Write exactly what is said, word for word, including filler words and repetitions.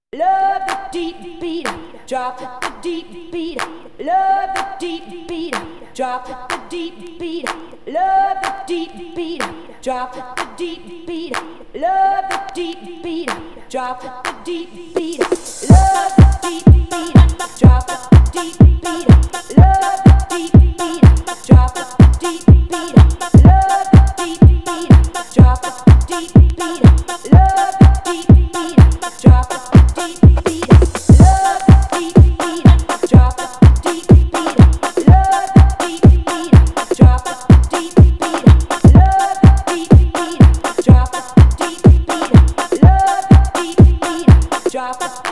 Love the deep beat, drop the deep beat. Love the deep beat, drop the deep beat. Love the deep beat, drop the deep beat. Love the deep beat, drop the deep beat. Love the deep beat, drop the deep beat. Love the deep beat, drop the deep beat. Love the deep beat, drop the deep beat. Love the deep beat, drop the deep beat. Love the deep beat, drop the deep beat. Love the deep beat, drop the deep beat. Love the deep beat, drop the deep beat. Love the deep beat, drop the